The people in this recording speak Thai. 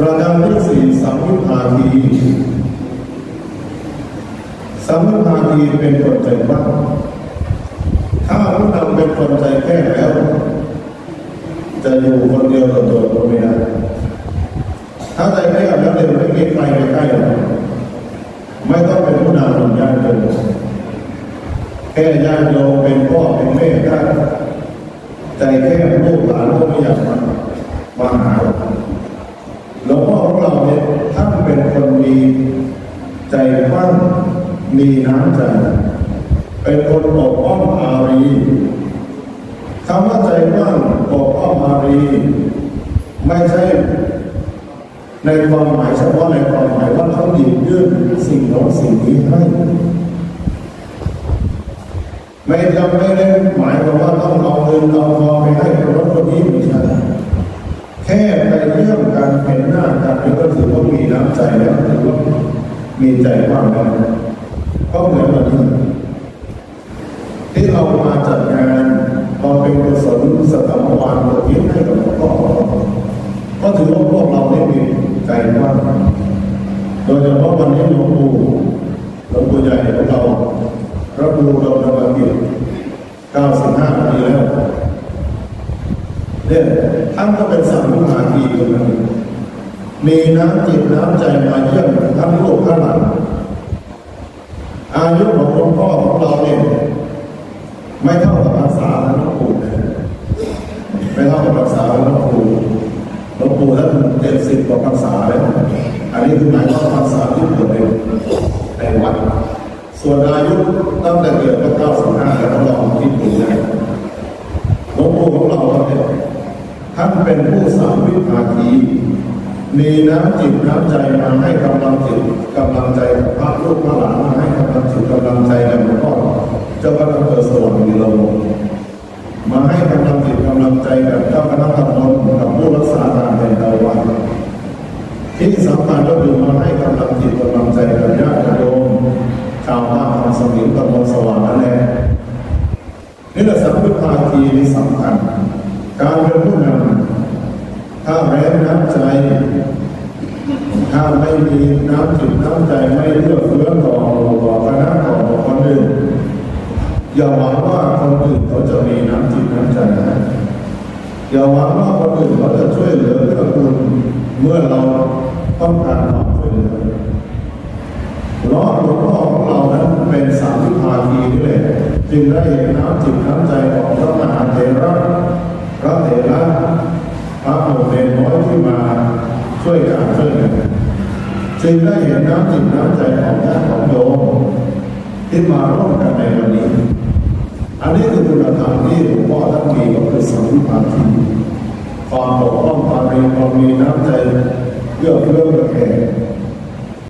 ประการที่สี่สัมมิภาคีสัมมิภาคีเป็นคนใจกว้างถ้าผู้นำเป็นคนใจแคบแล้วจะอยู่คนเดียวต่อตัวก็ไม่ได้ถ้าใจแคบแล้วเดี๋ยวไม่มีใครไปใกล้หรอกไม่ต้องเป็นผู้นำคนญาติโยมแค่ญาติโยมเป็นพ่อเป็นแม่ได้ใจแคบลูกหลานก็ไม่อยากมาหาหลวงพ่อของเราเนี่ยท่านเป็นคนมีใจกว้างมีน้ำใจเป็นคนปกป้องอารีคำว่าใจกว้างปกป้องอารีไม่ใช่ในความหมายเฉพาะในความหมายว่าเขาหยิบยื่นสิ่งโน้นสิ่งนี้ให้ไม่ได้หมายความว่าต้องเอาเงินเอาทองไปให้คนนั้นคนนี้ไม่ใช่แค่ไปเยี่ยมกันเห็นหน้ากันก็ถือว่ามีน้ำใจแล้วถือว่ามีใจกว้างแล้วก็เหมือนวันนี้ที่เรามาจัดงานเราเป็นกุศลสถาบันวานตัวนี้ให้กับหลวงพ่อก็ถือว่าพวกเราได้มีใจกว้างโดยเฉพาะวันนี้หลวงปู่ใหญ่ของเราพระครูดำรงกิจ95 ปีแล้วเนี่ยท่านก็เป็นสัมมิภาคีคนหนึ่งมีน้ำจิตน้ำใจมาเยี่ยมทั้งลูกทั้งหลานอายุของหลวงพ่อของเราเนี่ยไม่เท่ากับพรรษาหลวงปู่ไม่เท่ากับพรรษาหลวงปู่ท่าน70 กว่าพรรษาแล้วอันนี้คือหมายว่าพรรษาที่เกิดในวัดส่วนอายุตั้งแต่เกิดก็95แล้วเราคิดดูนะหลวงปู่ของเราเนี่ยท่านเป็นผู้สามิภาคีมีน้ำจิตน้ำใจมาให้กำลังจิตกำลังใจพระลูกพระหลานมาให้กำลังจิตกำลังใจกับหลวงพ่อเจ้าคณะอำเภอสว่างวีโรมาให้กำลังจิตกำลังใจกับเจ้าคณะตำบลกับผู้รักษาการแผ่นดินวัดที่สำคัญก็คือมาให้กำลังจิตกำลังใจกับญาติโยมชาวบ้านทางสมิงตำบลสว่างนั่นแหละนี่แหละสัมมิภาคีนี่สำคัญการเป็นผู้นำถ้าแร้น้ำใจถ้าไม่มีน้ำจิตน้ำใจไม่เลือกเฟื้อต่อคณะต่อคนอื่นอย่าหวังว่าคนอื่นเขาจะมีน้ำจิตน้ำใจอย่าหวังว่าคนอื่นเขาจะช่วยเหลือเพื่อคุณเมื่อเราต้องการความช่วยเหลือหลวงพ่อของเรานั้นเป็นสัมมิภาคีนี่แหละจึงได้เห็นน้ำจิตน้ำใจของพระมหาเถระพระเถระพระโมเดลน้อยที่มาช่วยกันช่วยกันจึงได้เห็นน้ำจิตน้ำใจของญาติของโยมที่มาร่วมกันในวันนี้อันนี้คือคุณธรรมที่หลวงพ่อท่านมีก็คือสัมมิภาคีความปกป้องความมีน้ำใจเอื้อเฟื้อเผื่อแผ่